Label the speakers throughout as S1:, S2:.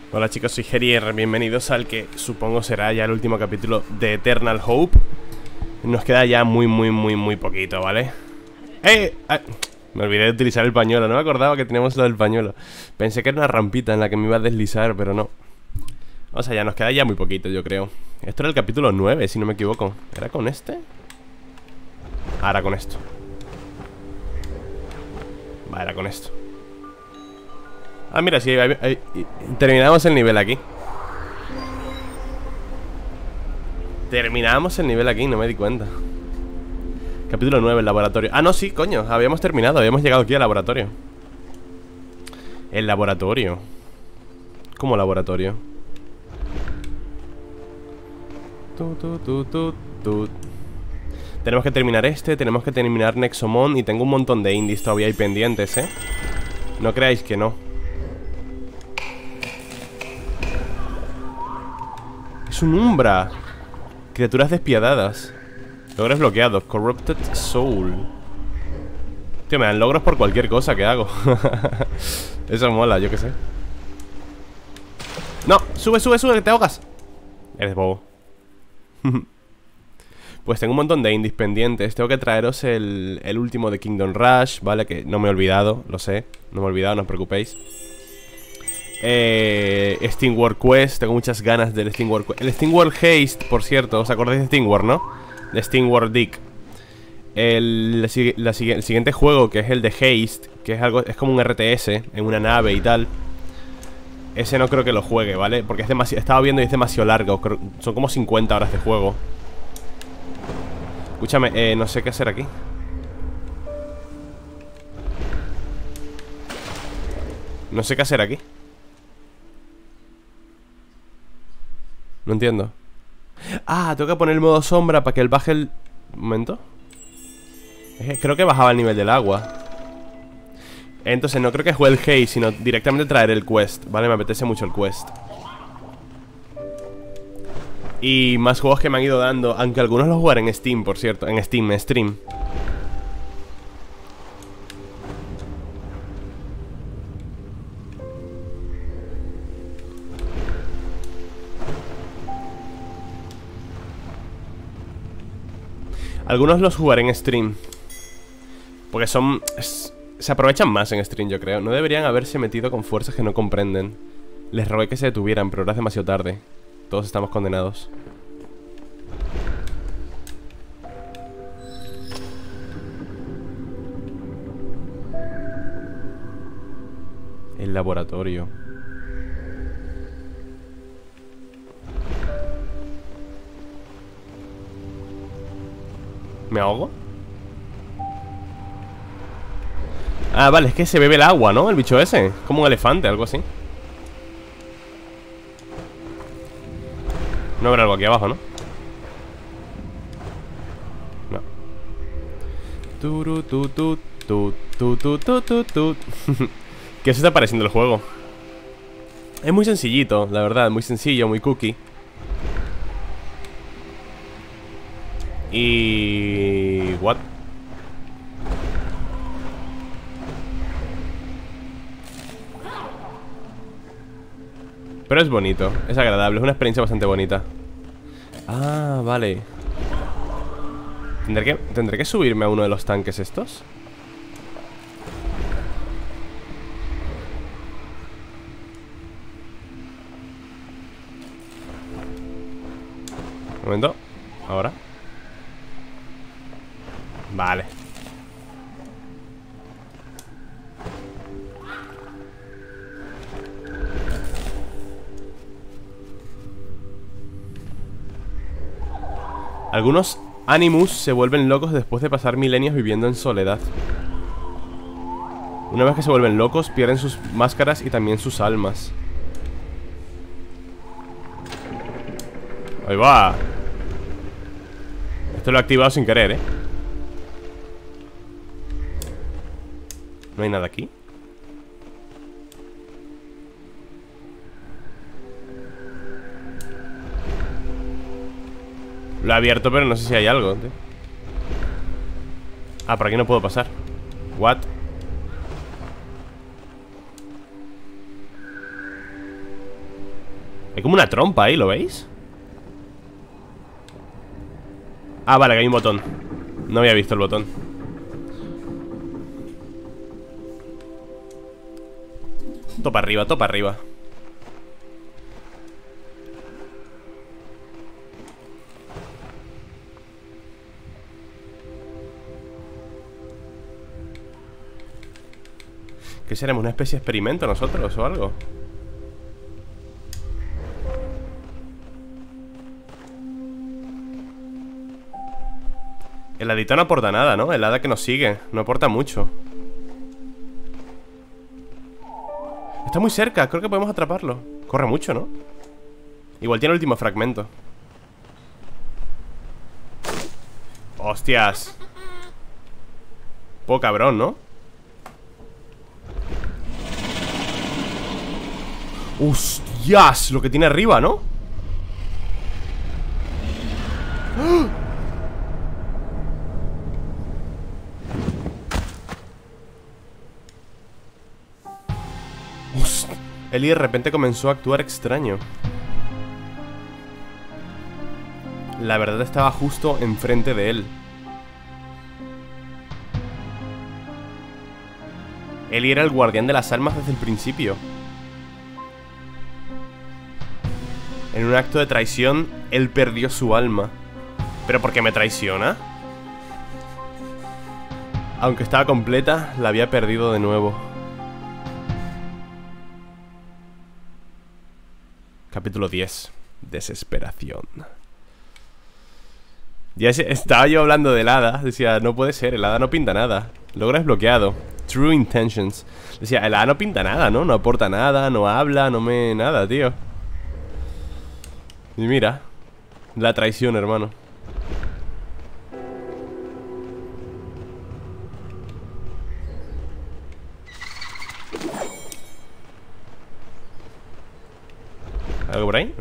S1: Hola chicos, soy Gerier, bienvenidos al que supongo será ya el último capítulo de Eternal Hope. Nos queda ya muy poquito, ¿vale? Me olvidé de utilizar el pañuelo, no me acordaba que teníamos lo del pañuelo. Pensé que era una rampita en la que me iba a deslizar, pero no. O sea, ya nos queda ya muy poquito, yo creo. Esto era el capítulo 9, si no me equivoco. ¿Era con este? Ahora con esto. Va, era con esto. Ah, mira, sí, terminamos el nivel aquí. Terminamos el nivel aquí, no me di cuenta. Capítulo 9, el laboratorio. Ah, no, sí, coño, habíamos terminado, habíamos llegado aquí al laboratorio. El laboratorio. ¿Cómo laboratorio? Tenemos que terminar este, tenemos que terminar Nexomon. Y tengo un montón de indies todavía ahí pendientes, ¿eh? No creáis que no. Es un Umbra. Criaturas despiadadas. Logros bloqueados. Corrupted Soul. Tío, me dan logros por cualquier cosa que hago. Eso mola, yo qué sé. No, sube, que te ahogas. Eres bobo. Pues tengo un montón de indies pendientes. Tengo que traeros el último de Kingdom Rush, ¿vale? Que no me he olvidado, lo sé. No me he olvidado, no os preocupéis. SteamWorld Quest. Tengo muchas ganas del SteamWorld Quest. El SteamWorld Haste, por cierto. ¿Os acordáis de SteamWorld, no? De SteamWorld Dick. El siguiente juego, que es el de Haste, que es algo, es como un RTS en una nave y tal. Ese no creo que lo juegue, ¿vale? Porque es demasiado, estaba viendo y es demasiado largo. Son como 50 horas de juego. Escúchame, no sé qué hacer aquí. No sé qué hacer aquí. No entiendo. Ah, tengo que poner el modo sombra para que él baje el... Un momento. Creo que bajaba el nivel del agua. Entonces no creo que juegue el Haze, sino directamente traer el quest. Vale, me apetece mucho el quest. Y más juegos que me han ido dando. Aunque algunos los jugaré en Steam, por cierto. En Steam, en stream. Algunos los jugaré en stream. Porque son... se aprovechan más en stream, yo creo. No deberían haberse metido con fuerzas que no comprenden. Les rogué que se detuvieran, pero ahora es demasiado tarde. Todos estamos condenados. El laboratorio. ¿Me ahogo? Ah, vale, es que se bebe el agua, ¿no? El bicho ese. Como un elefante, algo así. No habrá algo aquí abajo, ¿no? No. ¿Qué se está pareciendo el juego? Es muy sencillito, la verdad. Muy sencillo, muy cookie. Y... ¿what? Pero es bonito, es agradable, es una experiencia bastante bonita. Ah, vale. ¿Tendré que subirme a uno de los tanques estos? Un momento. Ahora. Vale. Algunos Animus se vuelven locos después de pasar milenios viviendo en soledad. Una vez que se vuelven locos, pierden sus máscaras y también sus almas. Ahí va. Esto lo he activado sin querer, ¿eh? ¿No hay nada aquí? Lo he abierto, pero no sé si hay algo, tío. Ah, por aquí no puedo pasar. What? Hay como una trompa ahí, ¿lo veis? Ah, vale, que hay un botón. No había visto el botón. Topa arriba, topa arriba. ¿Qué seremos? ¿Una especie de experimento nosotros o algo? El hadito no aporta nada, ¿no? El hada que nos sigue no aporta mucho. Está muy cerca, creo que podemos atraparlo. Corre mucho, ¿no? Igual tiene el último fragmento. ¡Hostias! Poco cabrón, ¿no? ¡Hostias! Lo que tiene arriba, ¿no? ¡Ah! Eli de repente comenzó a actuar extraño. La verdad estaba justo enfrente de él. Eli era el guardián de las almas desde el principio. En un acto de traición, él perdió su alma. ¿Pero por qué me traiciona? Aunque estaba completa, la había perdido de nuevo. Capítulo 10. Desesperación. Ya estaba yo hablando del hada. Decía, no puede ser, el hada no pinta nada. Logro desbloqueado. True intentions. Decía, el hada no pinta nada, ¿no? No aporta nada, no habla, no me... nada, tío. Y mira, la traición, hermano. ¿Algo por ahí? No.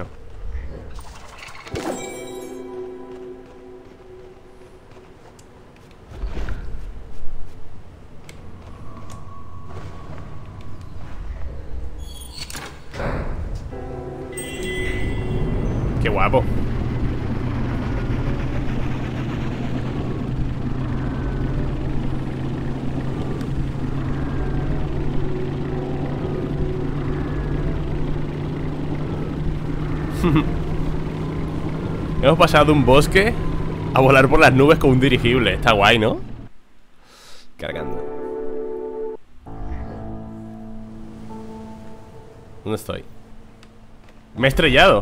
S1: Qué guapo. Hemos pasado de un bosque a volar por las nubes con un dirigible. Está guay, ¿no? Cargando. ¿Dónde estoy? Me he estrellado.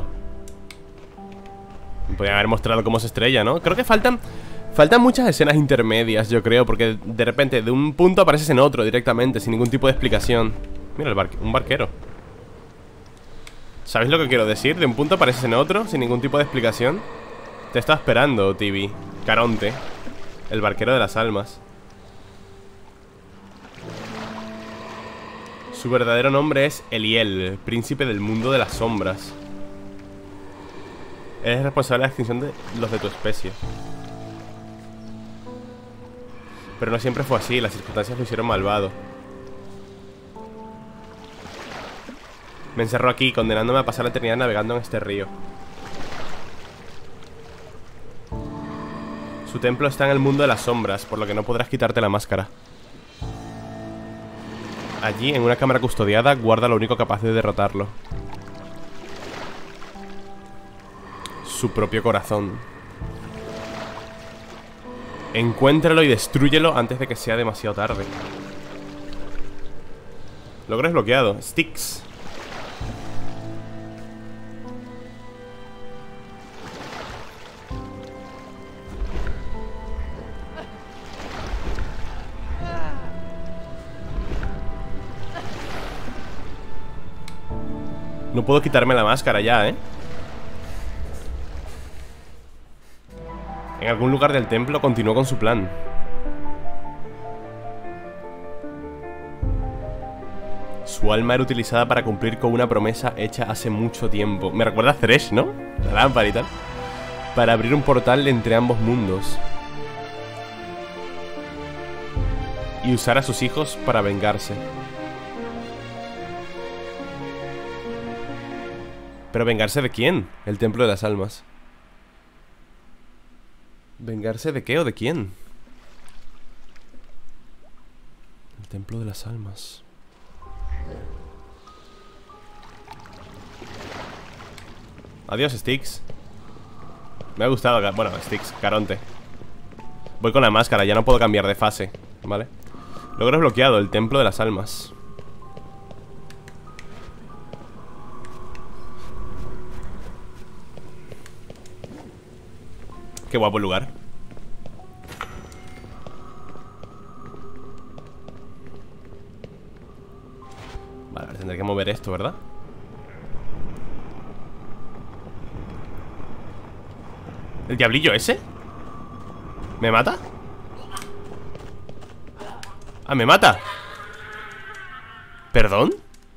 S1: Me podrían haber mostrado cómo se estrella, ¿no? Creo que faltan muchas escenas intermedias, yo creo. Porque de repente de un punto apareces en otro directamente, sin ningún tipo de explicación. Mira, un barquero. ¿Sabéis lo que quiero decir? De un punto apareces en otro, sin ningún tipo de explicación. Te está esperando, Tibi. Caronte, el barquero de las almas. Su verdadero nombre es Eliel, príncipe del mundo de las sombras. Eres responsable de la extinción de los de tu especie. Pero no siempre fue así, las circunstancias lo hicieron malvado. Me encerró aquí, condenándome a pasar la eternidad navegando en este río. Su templo está en el mundo de las sombras, por lo que no podrás quitarte la máscara. Allí, en una cámara custodiada, guarda lo único capaz de derrotarlo: su propio corazón. Encuéntralo y destrúyelo antes de que sea demasiado tarde. Logro desbloqueado. Sticks. No puedo quitarme la máscara ya, ¿eh? En algún lugar del templo continuó con su plan. Su alma era utilizada para cumplir con una promesa hecha hace mucho tiempo. Me recuerda a Thresh, ¿no? La lámpara y tal. Para abrir un portal entre ambos mundos. Y usar a sus hijos para vengarse. ¿Pero vengarse de quién? El templo de las almas. ¿Vengarse de qué o de quién? El templo de las almas. Adiós, Sticks. Me ha gustado, bueno, Sticks, Caronte. Voy con la máscara, ya no puedo cambiar de fase. Vale. Logro desbloqueado, el templo de las almas. Qué guapo el lugar. Vale, ahora tendré que mover esto, ¿verdad? ¿El diablillo ese? ¿Me mata? Ah, ¿me mata? ¿Perdón?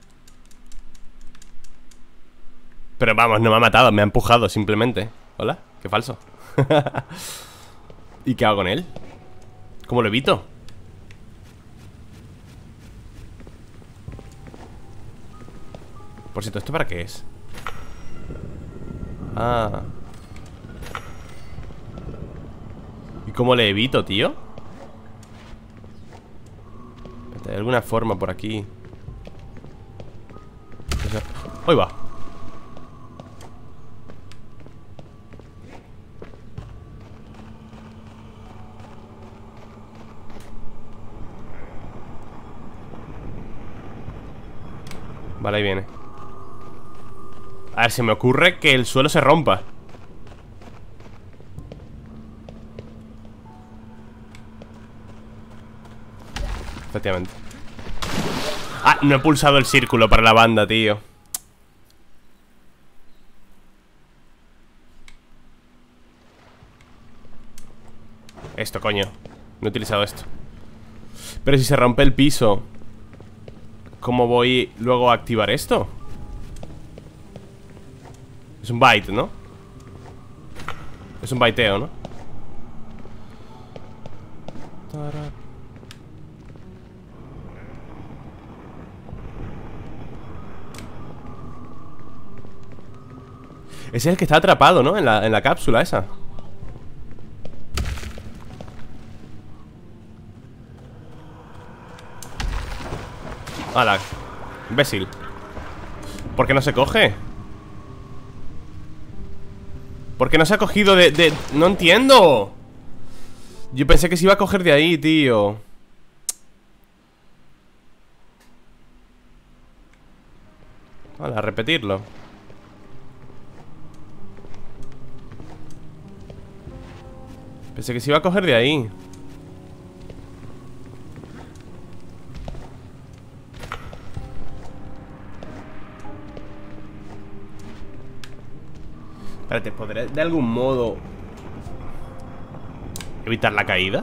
S1: Pero vamos, no me ha matado, me ha empujado simplemente. Hola, qué falso. ¿Y qué hago con él? ¿Cómo lo evito? Por cierto, ¿esto para qué es? Ah. ¿Y cómo le evito, tío? ¿Hay alguna forma por aquí? ¡Ahí va! Vale, ahí viene. A ver, se me ocurre que el suelo se rompa. Efectivamente. Ah, no he pulsado el círculo para la banda, tío. Esto, coño. No he utilizado esto. Pero si se rompe el piso, ¿cómo voy luego a activar esto? Es un byte, ¿no? Es un byteo, ¿no? Ese es el que está atrapado, ¿no? En la cápsula esa. ¡Hala! Imbécil. ¿Por qué no se coge? ¿Por qué no se ha cogido de...? ¡No entiendo! Yo pensé que se iba a coger de ahí, tío. Vale, a repetirlo. Pensé que se iba a coger de ahí. Espérate, ¿podré de algún modo evitar la caída?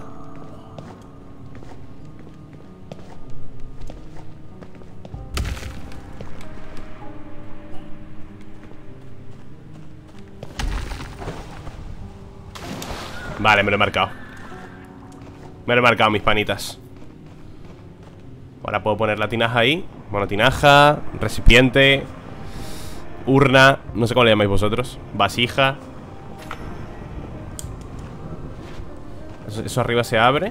S1: Vale, me lo he marcado. Me lo he marcado, mis panitas. Ahora puedo poner la tinaja ahí. Bueno, tinaja, recipiente, urna, no sé cómo le llamáis vosotros. Vasija. Eso arriba se abre.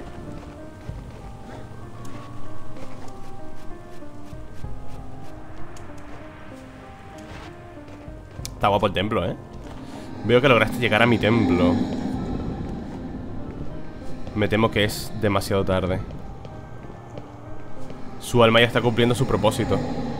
S1: Está guapo el templo, ¿eh? Veo que lograste llegar a mi templo. Me temo que es demasiado tarde. Su alma ya está cumpliendo su propósito.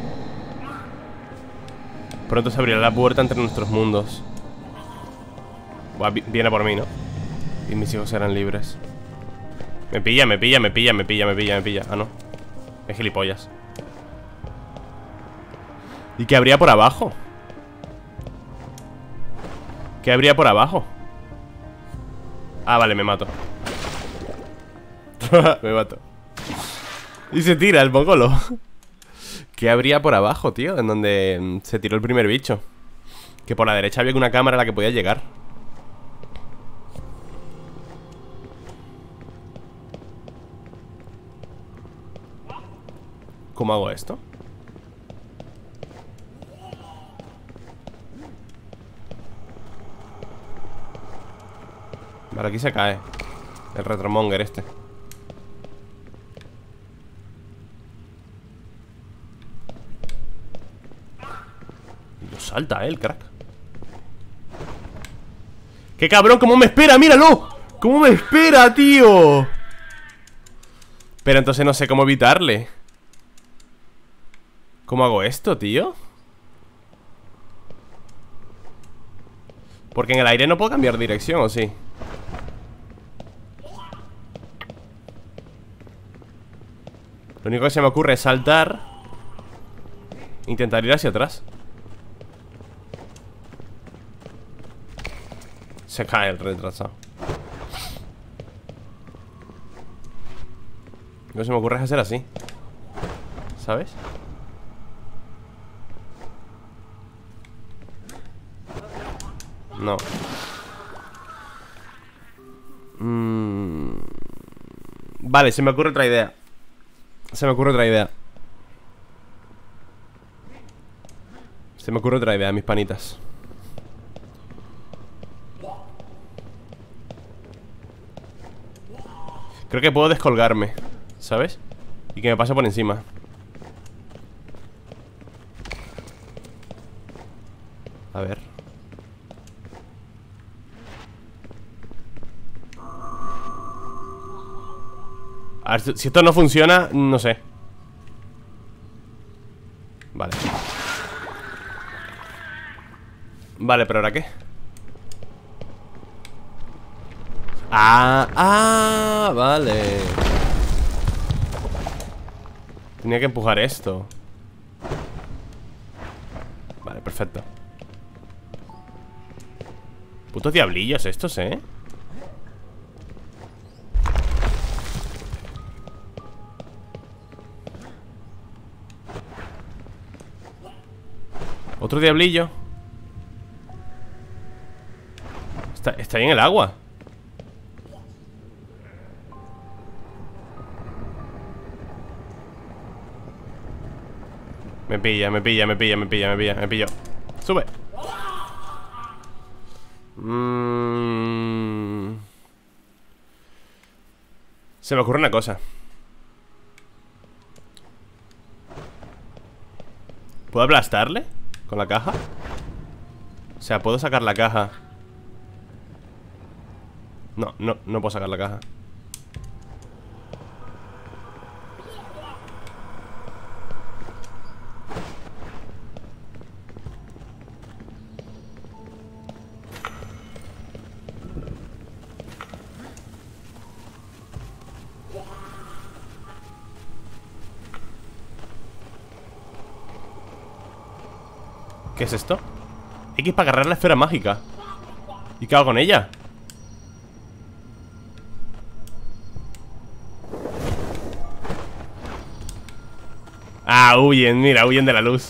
S1: Pronto se abrirá la puerta entre nuestros mundos. Buah, viene por mí, ¿no? Y mis hijos serán libres. Me pilla. Ah, no. Es gilipollas. ¿Y qué habría por abajo? ¿Qué habría por abajo? Ah, vale, me mato. Me mato. Y se tira el mongolo. ¿Qué habría por abajo, tío? En donde se tiró el primer bicho. Que por la derecha había una cámara a la que podía llegar. ¿Cómo hago esto? Vale, aquí se cae el retromonger este. Lo salta, el crack. ¡Qué cabrón! ¡Cómo me espera! ¡Míralo! ¡Cómo me espera, tío! Pero entonces no sé cómo evitarle. ¿Cómo hago esto, tío? Porque en el aire no puedo cambiar dirección, ¿o sí? Lo único que se me ocurre es saltar. Intentar ir hacia atrás. Se cae el retrasado. Lo que se me ocurre es hacer así, ¿sabes? No. Vale, se me ocurre otra idea. Se me ocurre otra idea. Se me ocurre otra idea, mis panitas. Creo que puedo descolgarme, ¿sabes? Y que me pase por encima. A ver. A ver, si esto no funciona, no sé. Vale. Vale, pero ¿ahora qué? Vale. Tenía que empujar esto. Vale, perfecto. Putos diablillos estos, ¿eh? Otro diablillo. Está ahí en el agua. Me pilla. Sube. Se me ocurre una cosa. ¿Puedo aplastarle con la caja? O sea, ¿puedo sacar la caja? No puedo sacar la caja. ¿Qué es esto? X para agarrar la esfera mágica. ¿Y qué hago con ella? Ah, huyen, mira, huyen de la luz.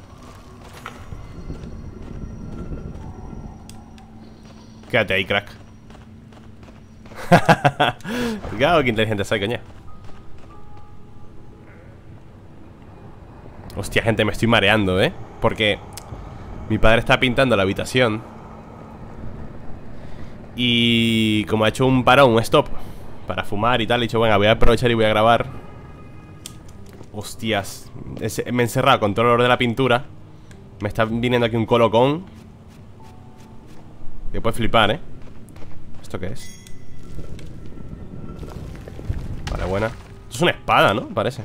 S1: Quédate ahí, crack. Claro, qué inteligente soy, coño. Hostia, gente, me estoy mareando, ¿eh? Porque mi padre está pintando la habitación. Y como ha hecho un parón, un stop para fumar y tal, he dicho, venga, voy a aprovechar y voy a grabar. Hostias, me he encerrado con todo el olor de la pintura. Me está viniendo aquí un colocón que puedes flipar, ¿eh? ¿Esto qué es? Vale, buena. Esto es una espada, ¿no? Parece.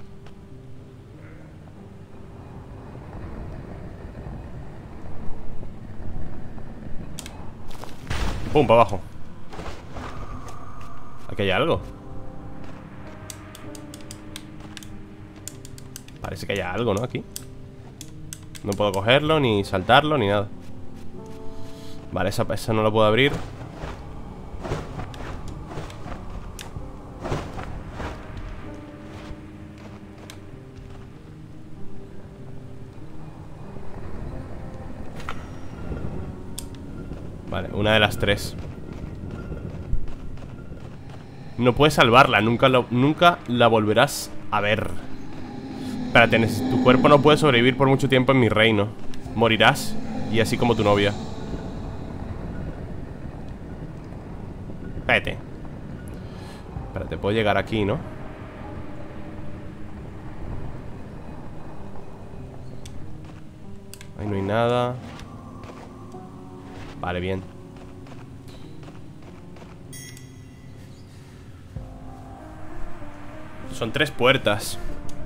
S1: Pum, para abajo. Aquí hay algo. Parece que haya algo, ¿no? Aquí. No puedo cogerlo, ni saltarlo, ni nada. Vale, esa no la puedo abrir. Vale, una de las tres. No puedes salvarla, nunca la volverás a ver. Espérate, tu cuerpo no puede sobrevivir por mucho tiempo en mi reino. Morirás, y así como tu novia. Vete. Espérate, puedo llegar aquí, ¿no? Ahí no hay nada. Vale, bien. Son 3 puertas.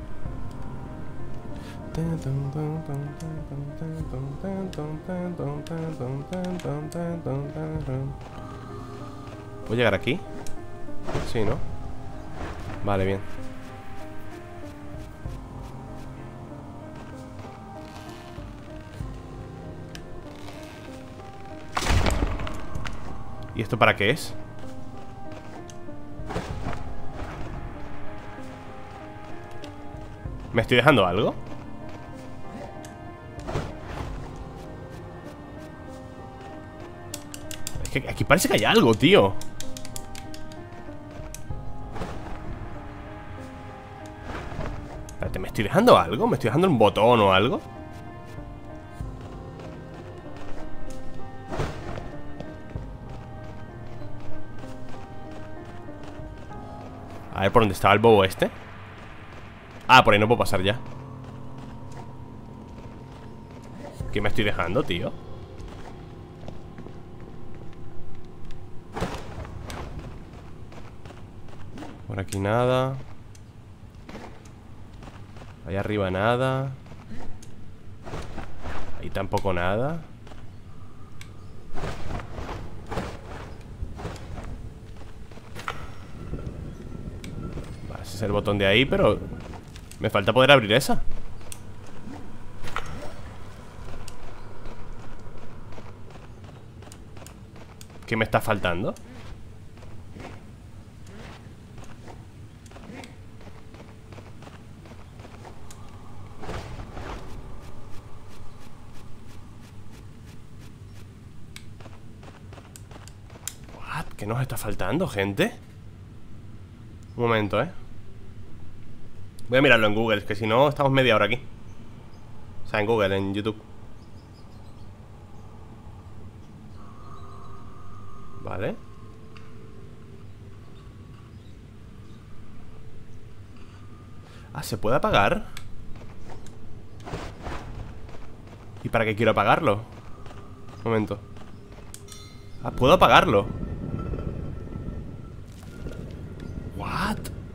S1: ¿Puedo llegar aquí? Sí, ¿no? Vale, bien. ¿Y esto para qué es? ¿Me estoy dejando algo? Es que aquí parece que hay algo, tío. Espérate, ¿me estoy dejando algo? ¿Me estoy dejando un botón o algo? A ver, ¿por dónde estaba el bobo este? Ah, por ahí no puedo pasar ya. ¿Qué me estoy dejando, tío? Por aquí nada. Ahí arriba nada. Ahí tampoco nada. Vale, ese es el botón de ahí, pero me falta poder abrir esa. ¿Qué me está faltando? What? ¿Qué nos está faltando, gente? Un momento, voy a mirarlo en Google, que si no estamos media hora aquí. O sea, en Google, en YouTube. Vale. Ah, ¿se puede apagar? ¿Y para qué quiero apagarlo? Un momento. Ah, ¿puedo apagarlo? What?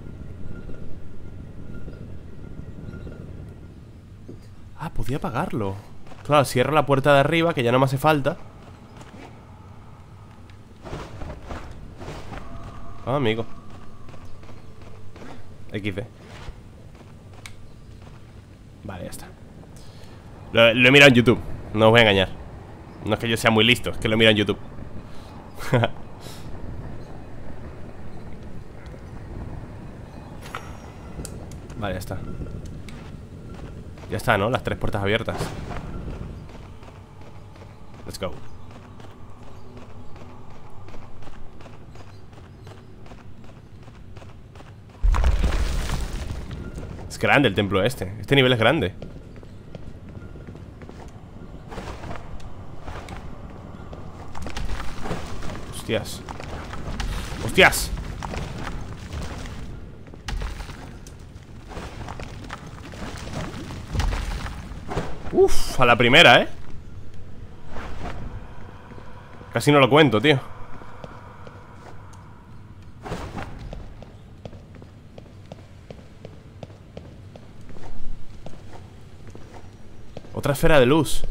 S1: Ah, podía apagarlo. Claro, cierro la puerta de arriba, que ya no me hace falta. Ah, amigo. XD. Vale, ya está. Lo he mirado en YouTube. No os voy a engañar. No es que yo sea muy listo, es que lo he mirado en YouTube. Vale, ya está. Ya está, ¿no? Las 3 puertas abiertas. Let's go. Es grande el templo este. Este nivel es grande. Hostias. ¡Hostias! Uf, a la primera, Casi no lo cuento, tío. Otra esfera de luz.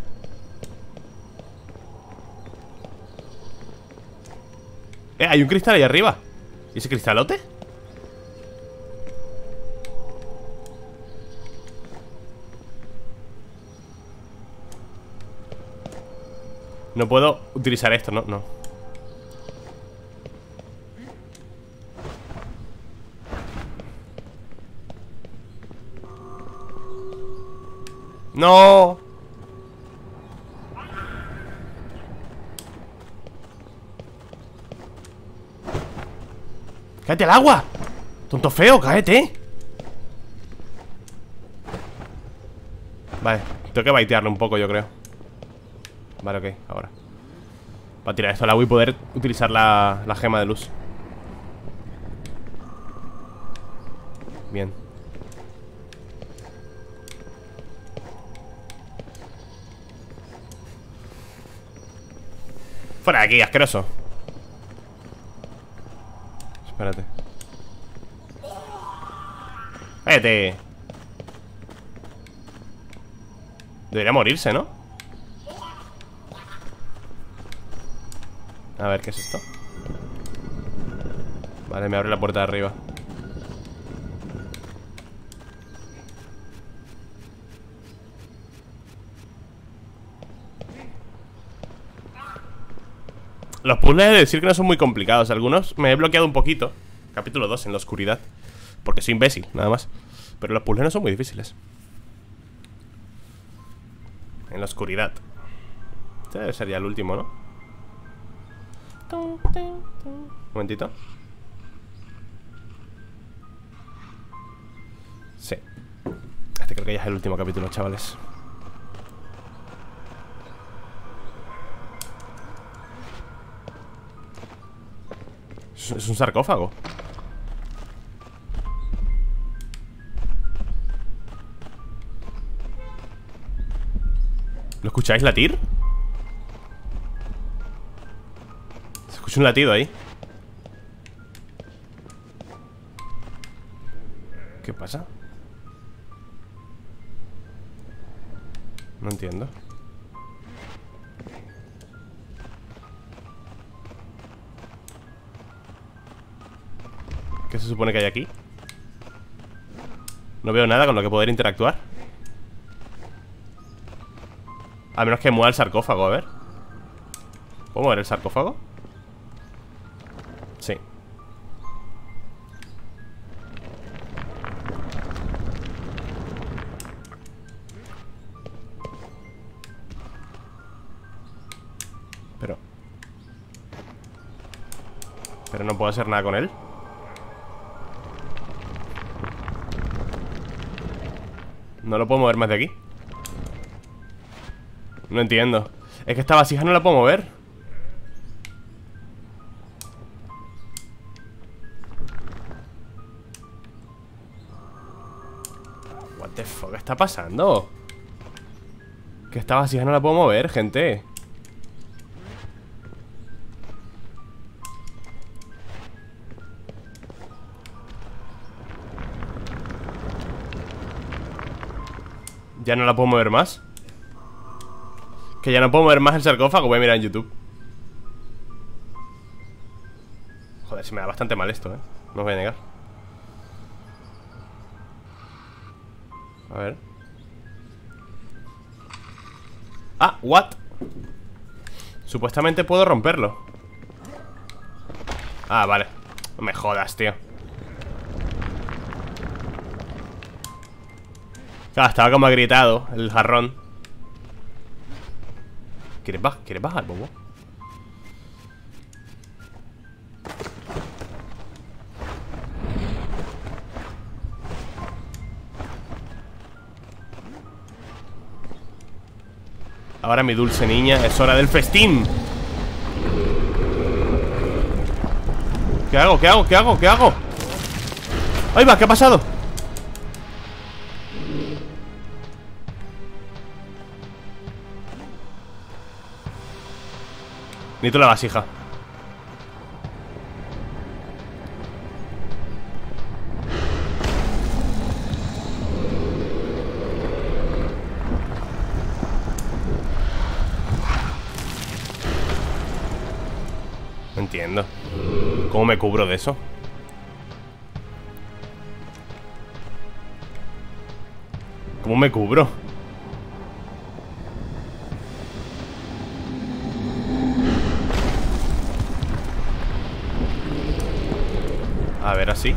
S1: Hay un cristal ahí arriba. ¿Y ese cristalote? No puedo utilizar esto, no, no. ¡No! ¡Cáete al agua! ¡Tonto feo, cáete! Vale, tengo que baitearlo un poco, yo creo. Vale, ok, ahora. Para tirar esto al agua y poder utilizar la gema de luz. Bien. Fuera de aquí, asqueroso. Espérate. Vete. Debería morirse, ¿no? A ver, ¿qué es esto? Vale, me abre la puerta de arriba. Los puzzles he de decir que no son muy complicados. Algunos me he bloqueado un poquito. Capítulo 2, en la oscuridad. Porque soy imbécil, nada más. Pero los puzzles no son muy difíciles. En la oscuridad. Este debe ser ya el último, ¿no? Un momentito. Sí. Este creo que ya es el último capítulo, chavales. Es un sarcófago. ¿Lo escucháis latir? Se escucha un latido ahí. ¿Qué pasa? No entiendo. ¿Qué se supone que hay aquí? No veo nada con lo que poder interactuar. A menos que mueva el sarcófago, a ver. ¿Puedo mover el sarcófago? Sí. Pero no puedo hacer nada con él. No lo puedo mover más de aquí. No entiendo. Es que esta vasija no la puedo mover. What the fuck está pasando? Que esta vasija no la puedo mover, gente. Ya no la puedo mover más. Que ya no puedo mover más el sarcófago. Voy a mirar en YouTube. Joder, se me da bastante mal esto, no os voy a negar. A ver. Ah, what? Supuestamente puedo romperlo. Ah, vale. No me jodas, tío. Claro, estaba como agrietado el jarrón. ¿Quieres bajar, bobo? Ahora, mi dulce niña, es hora del festín. ¿Qué hago? ¿Qué hago? ¿Qué hago? ¿Qué hago? ¡Ahí va! ¿Qué ha pasado? Necesito la vasija. No entiendo. ¿Cómo me cubro de eso? ¿Cómo me cubro? A ver, así.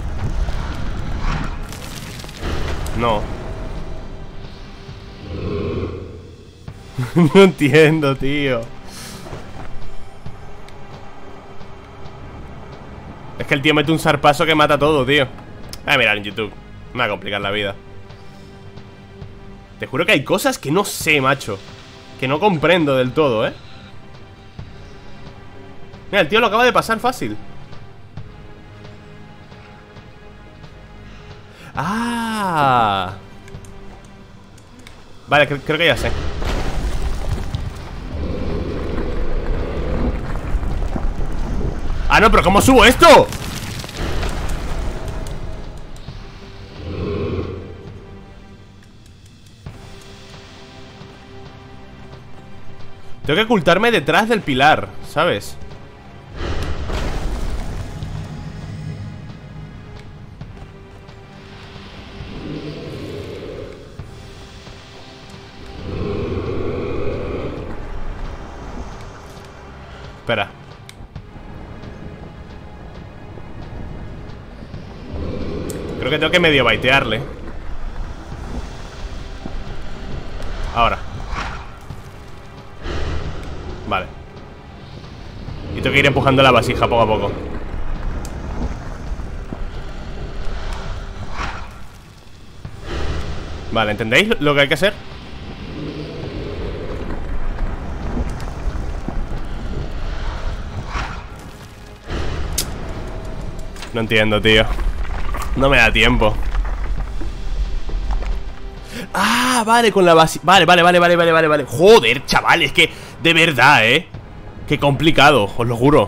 S1: No. No entiendo, tío. Es que el tío mete un zarpazo que mata todo, tío. Voy a mirar en YouTube. Me va a complicar la vida. Te juro que hay cosas que no sé, macho. Que no comprendo del todo, Mira, el tío lo acaba de pasar fácil. ¡Ah! Vale, creo que ya sé. ¡Ah, no! ¿Pero cómo subo esto? Tengo que ocultarme detrás del pilar, ¿sabes? Espera. Creo que tengo que medio baitearle. Ahora. Vale. Y tengo que ir empujando la vasija poco a poco. Vale, ¿entendéis lo que hay que hacer? No entiendo, tío. No me da tiempo. Ah, vale, con la base. Vale. Joder, chaval, es que de verdad, qué complicado, os lo juro.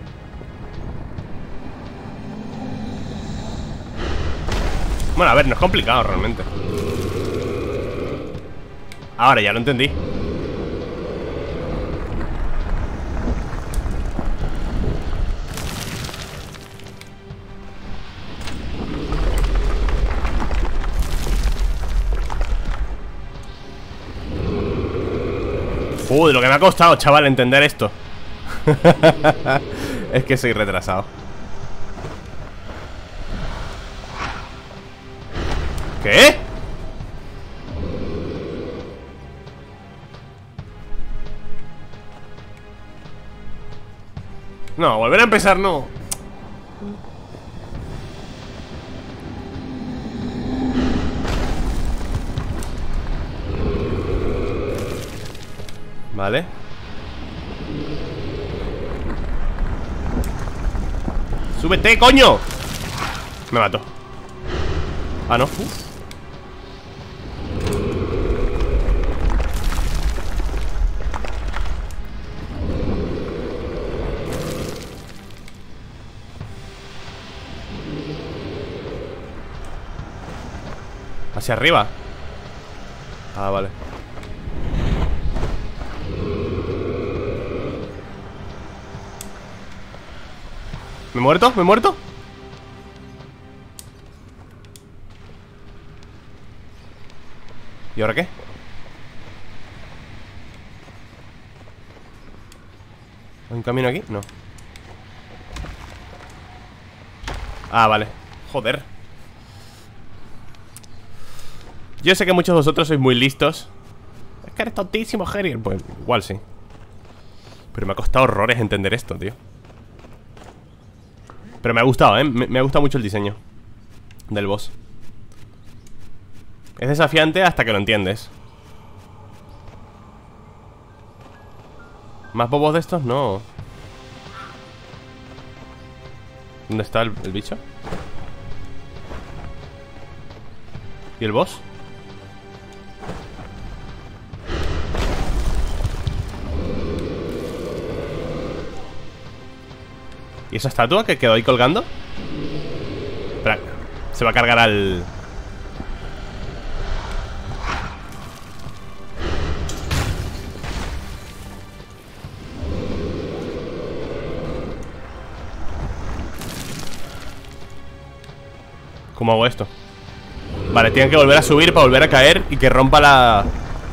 S1: Bueno, a ver, no es complicado realmente. Ahora ya lo entendí. De lo que me ha costado, chaval, entender esto. Es que soy retrasado. ¿Qué? No, volver a empezar no. Vale. ¡Súbete, coño! Me mato. Ah, no. Hacia arriba. Ah, vale. ¿Me he muerto? ¿Me he muerto? ¿Y ahora qué? ¿Hay un camino aquí? No. Ah, vale. Joder. Yo sé que muchos de vosotros sois muy listos. Es que eres tontísimo, Geriel. Pues igual sí. Pero me ha costado horrores entender esto, tío. Pero me ha gustado, ¿eh? Me ha gustado mucho el diseño del boss. Es desafiante hasta que lo entiendes. ¿Más bobos de estos? No. ¿Dónde está el bicho? ¿Y el boss? ¿Y esa estatua que quedó ahí colgando? Espera, se va a cargar al... ¿Cómo hago esto? Vale, tienen que volver a subir para volver a caer y que rompa la...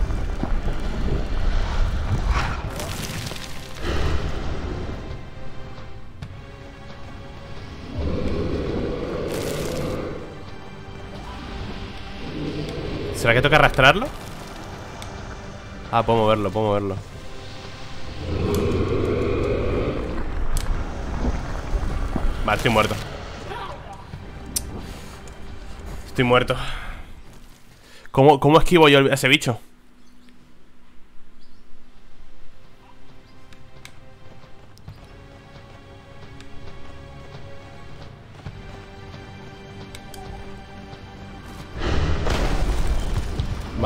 S1: ¿Será que toca arrastrarlo? Ah, puedo moverlo, puedo moverlo. Vale, estoy muerto. Estoy muerto. ¿Cómo esquivo yo a ese bicho?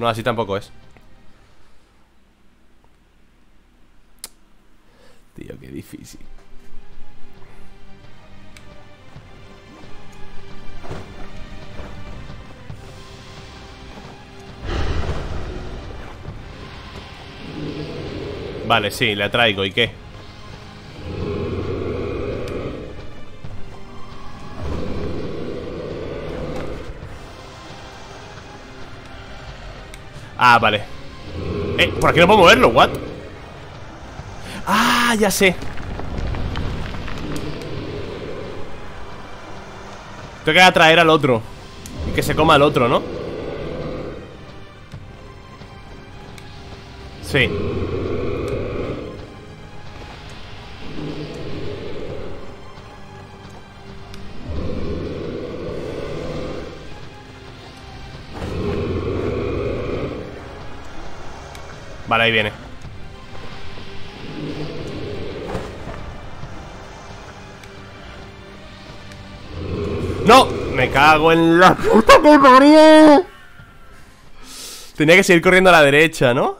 S1: No, así tampoco es. Tío, qué difícil. Vale, sí, la traigo. ¿Y qué? Ah, vale. Por aquí no puedo moverlo, ¿what? Ah, ya sé. Tengo que atraer al otro y que se coma al otro, ¿no? Sí. Vale, ahí viene. ¡No! Me cago en la puta que parió. Tenía que seguir corriendo a la derecha, ¿no?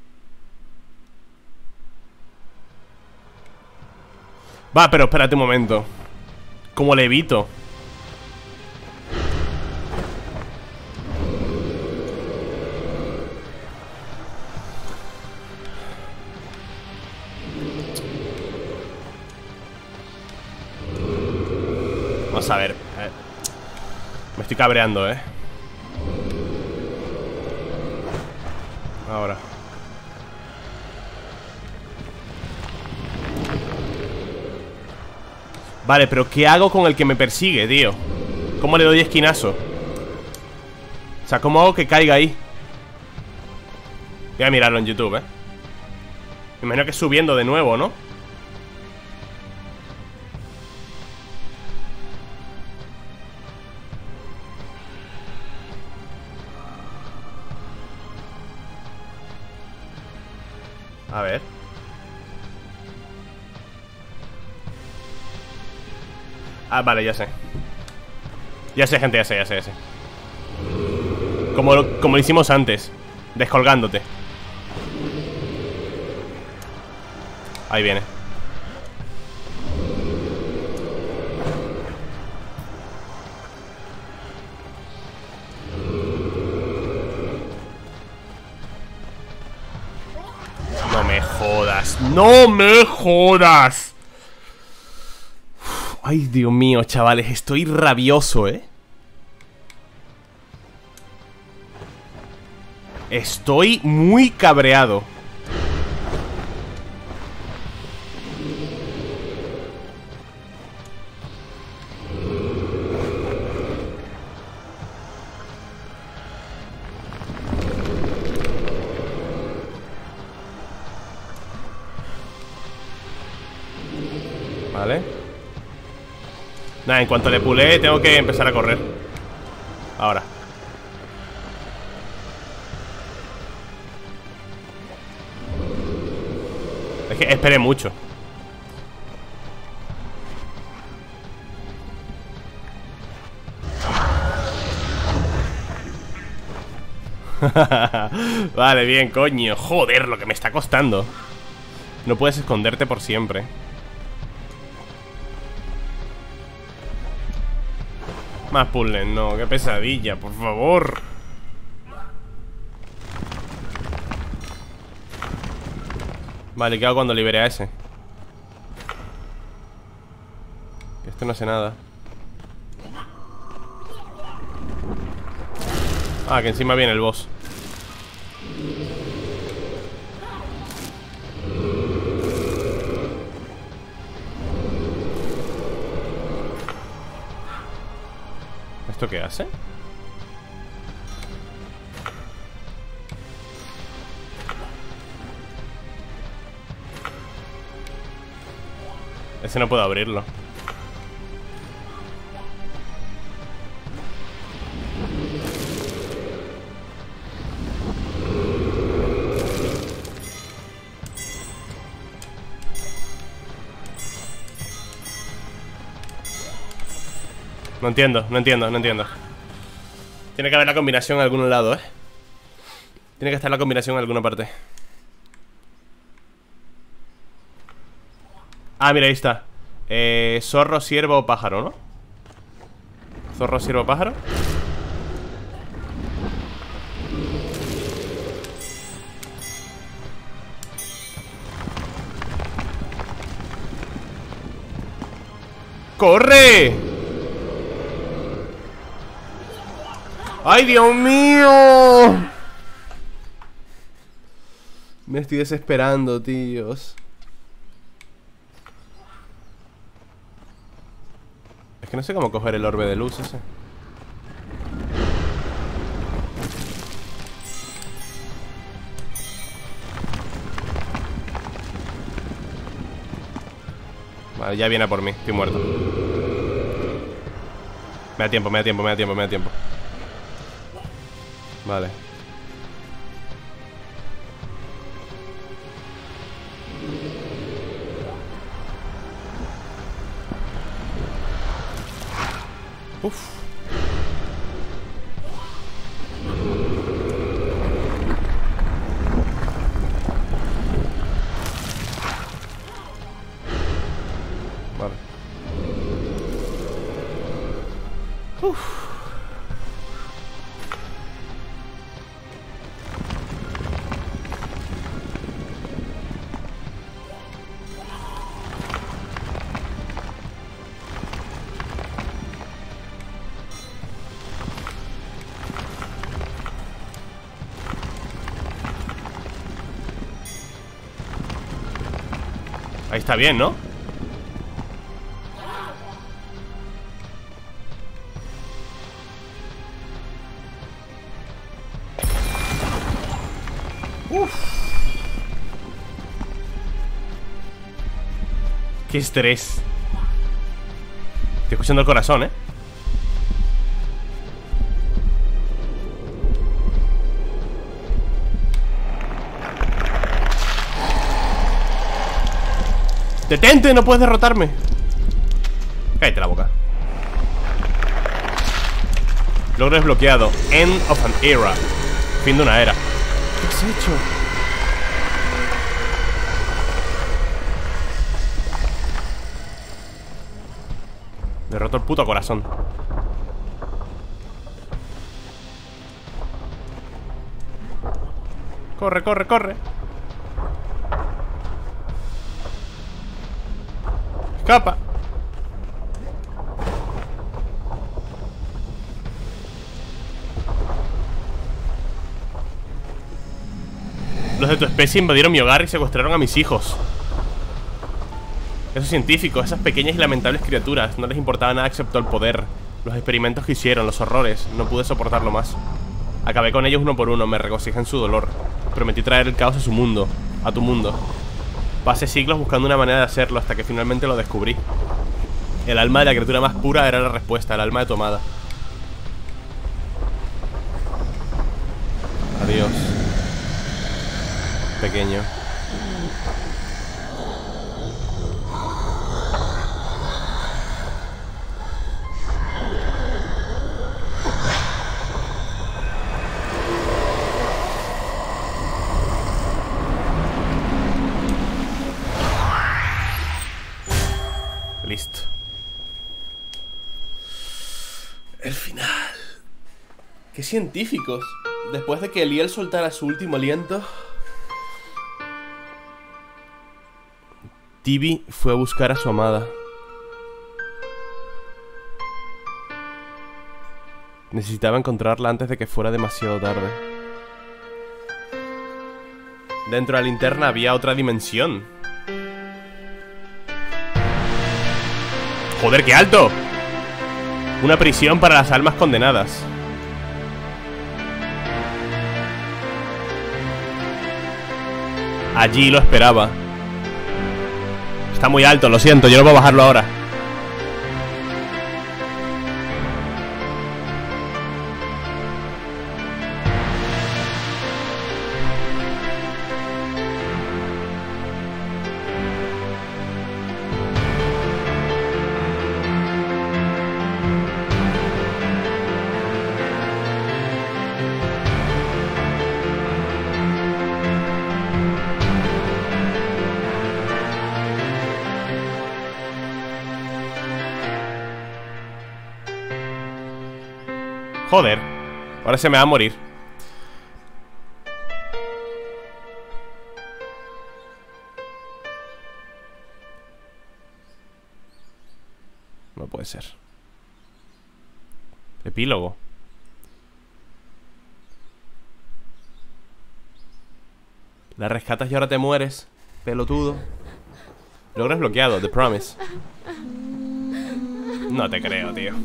S1: Va, pero espérate un momento. ¿Cómo le evito? Vamos a ver. Me estoy cabreando, Ahora. Vale, pero ¿qué hago con el que me persigue, tío? ¿Cómo le doy esquinazo? O sea, ¿cómo hago que caiga ahí? Voy a mirarlo en YouTube, Me imagino que subiendo de nuevo, ¿no? A ver. Ah, vale, ya sé. Ya sé, gente, ya sé. Como lo hicimos antes. Descolgándote. Ahí viene. No me jodas. ¡No me jodas! Ay, Dios mío, chavales. Estoy rabioso, Estoy muy cabreado. Vale. Nada, en cuanto le pulé, tengo que empezar a correr. Ahora. Es que esperé mucho. Vale, bien, coño. Joder, lo que me está costando. No puedes esconderte por siempre. Más puzzles, no, qué pesadilla, por favor. Vale, ¿qué hago cuando libere a ese? Esto no hace nada. Ah, que encima viene el boss. ¿Esto qué hace? Ese no puedo abrirlo. No entiendo. Tiene que haber la combinación en algún lado, Tiene que estar la combinación en alguna parte. Ah, mira, ahí está. Zorro, ciervo, pájaro, ¿no? Zorro, ciervo, pájaro. ¡Corre! ¡Ay, Dios mío! Me estoy desesperando, tíos. Es que no sé cómo coger el orbe de luz ese. Vale, ya viene a por mí, estoy muerto. Me da tiempo, me da tiempo, me da tiempo, me da tiempo. Vale. Uf. Vale. Uf. Ahí está bien, ¿no? Uf. Qué estrés. Estoy escuchando el corazón, ¿eh? ¡Detente! ¡No puedes derrotarme! Cállate la boca. Logro desbloqueado. End of an era. Fin de una era. ¿Qué has hecho? Derroto el puto corazón. Corre, corre, corre. Escapa. Los de tu especie invadieron mi hogar y secuestraron a mis hijos. Esos científicos, esas pequeñas y lamentables criaturas, no les importaba nada excepto el poder. Los experimentos que hicieron, los horrores. No pude soportarlo más. Acabé con ellos uno por uno, me regocijé en su dolor. Prometí traer el caos a su mundo, a tu mundo. Pasé siglos buscando una manera de hacerlo hasta que finalmente lo descubrí. El alma de la criatura más pura era la respuesta, el alma de tu amada. Adiós, pequeño. Listo. El final. Qué científicos. Después de que Eliel soltara su último aliento, Tibi fue a buscar a su amada. Necesitaba encontrarla antes de que fuera demasiado tarde. Dentro de la linterna había otra dimensión. ¡Joder, qué alto! Una prisión para las almas condenadas. Allí lo esperaba. Está muy alto, lo siento, yo no puedo bajarlo ahora. Joder. Ahora se me va a morir. No puede ser. Epílogo. La rescatas y ahora te mueres. Pelotudo. Logro desbloqueado, The Promise. No te creo, tío.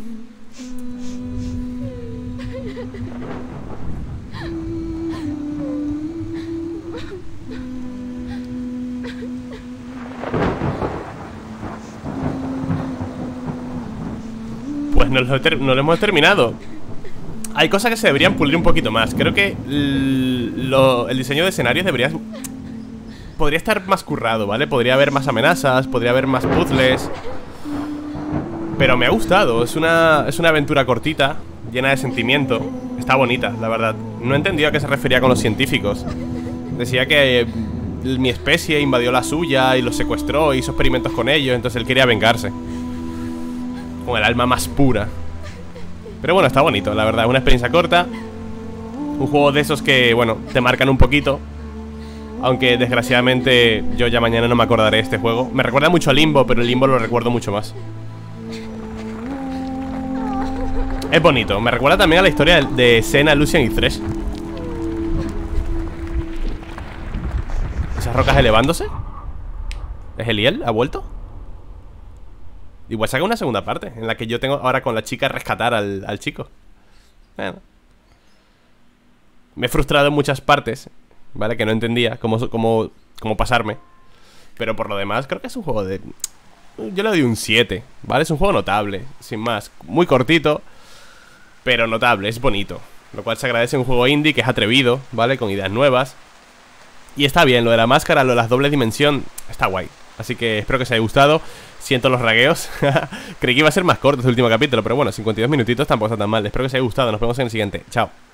S1: Pues no lo hemos terminado. Hay cosas que se deberían pulir un poquito más. Creo que el diseño de escenarios podría estar más currado, ¿vale? Podría haber más amenazas, podría haber más puzzles. Pero me ha gustado. Es una aventura cortita, llena de sentimiento. Está bonita, la verdad. No he entendido a qué se refería con los científicos. Decía que mi especie invadió la suya y los secuestró, hizo experimentos con ellos, entonces él quería vengarse. Con el alma más pura. Pero bueno, está bonito, la verdad. Una experiencia corta. Un juego de esos que, bueno, te marcan un poquito. Aunque desgraciadamente yo ya mañana no me acordaré de este juego. Me recuerda mucho a Limbo, pero el Limbo lo recuerdo mucho más. Es bonito, me recuerda también a la historia de Senna, Lucian y Thresh. ¿Esas rocas elevándose? ¿Es Eliel? ¿Ha vuelto? Igual saca una segunda parte en la que yo tengo ahora con la chica rescatar al chico. Bueno. Me he frustrado en muchas partes, ¿vale? Que no entendía cómo pasarme. Pero por lo demás creo que es un juego de... Yo le doy un 7, ¿vale? Es un juego notable, sin más. Muy cortito, pero notable, es bonito. Lo cual se agradece en un juego indie que es atrevido, ¿vale? Con ideas nuevas. Y está bien, lo de la máscara, lo de las dobles dimensión, está guay. Así que espero que os haya gustado. Siento los ragueos. Creí que iba a ser más corto este último capítulo, pero bueno, 52 minutitos tampoco está tan mal. Espero que os haya gustado, nos vemos en el siguiente. Chao.